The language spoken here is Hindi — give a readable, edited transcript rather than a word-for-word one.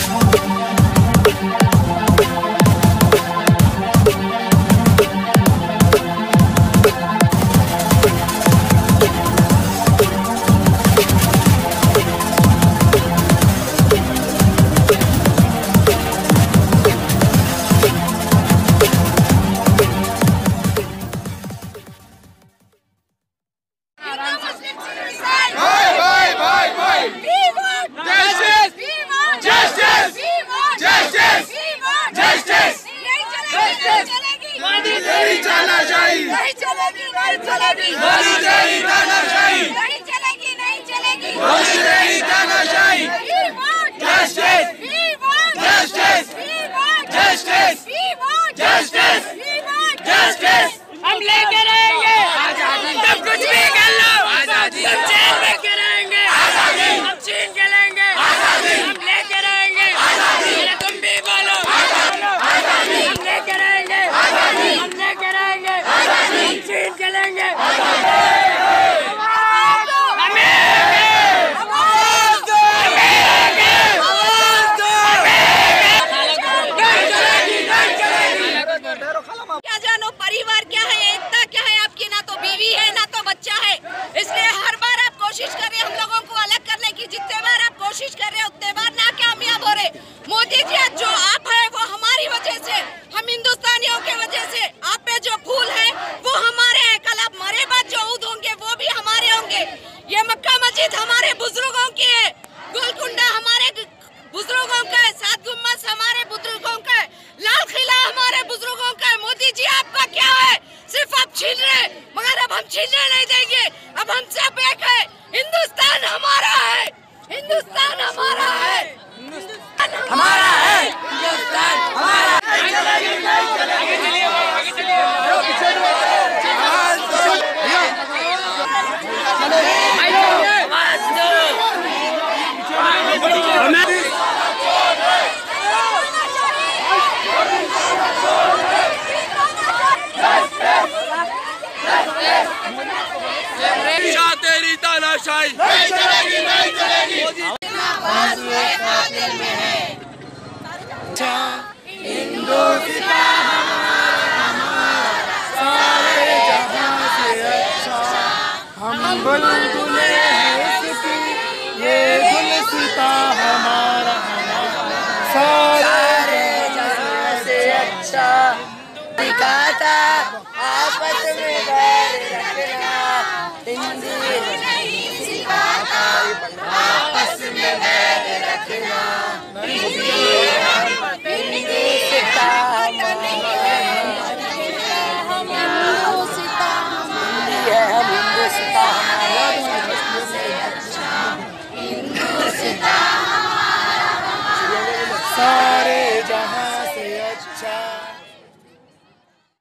हम लेके रहेंगे, तब कुछ भी कर लो, तब जेल में गिरेंगे, हम छीन के लेंगे, हम लेके रहेंगे, तुम भी बोलो, हम लेके रहेंगे, हम लेके रहेंगे, हम छीन के लेंगे। क्या जानो परिवार क्या है, एकता क्या है आपकी, ना तो बीवी है ना तो बच्चा है। इसलिए हर बार आप कोशिश कर रहे हैं हम लोगों को अलग करने की, जितने बार आप कोशिश कर रहे हैं उतने बार नाकामयाब हो रहे। मोदी जी जो आप है वो हमारी वजह से, हम हिंदुस्तानियों के वजह से, आप पे जो फूल है वो हमारे हैं, कल आप मरे बाद जो ऊद होंगे वो भी हमारे होंगे। ये मक्का मस्जिद हमारे बुजुर्गों की है, गोलकुंडा हमारे बुजुर्गों का है, सात गुम्बद हमारे बुजुर्गों का है, लाल किला हमारे बुजुर्गों का है। मोदी जी आपका क्या है, सिर्फ आप छीन रहे, मगर अब हम छीनने नहीं देंगे। अब हम सब एक है, हिंदुस्तान हमारा है, हिंदुस्तान हमारा है, हिंदुस्तान हमारा है, हिंदुस्तान हमारा है। तेरी तानाशाही नहीं चलेगी, नहीं चलेगी। हम बुलबुले हैं इसकी, ये गुलसिता हमारा, सारे जहां से अच्छा दिखाता, आपस में बैर रखना हिंदी नहीं सिखाता, आपस में बैर रखना हिंदी सिखा हमारा।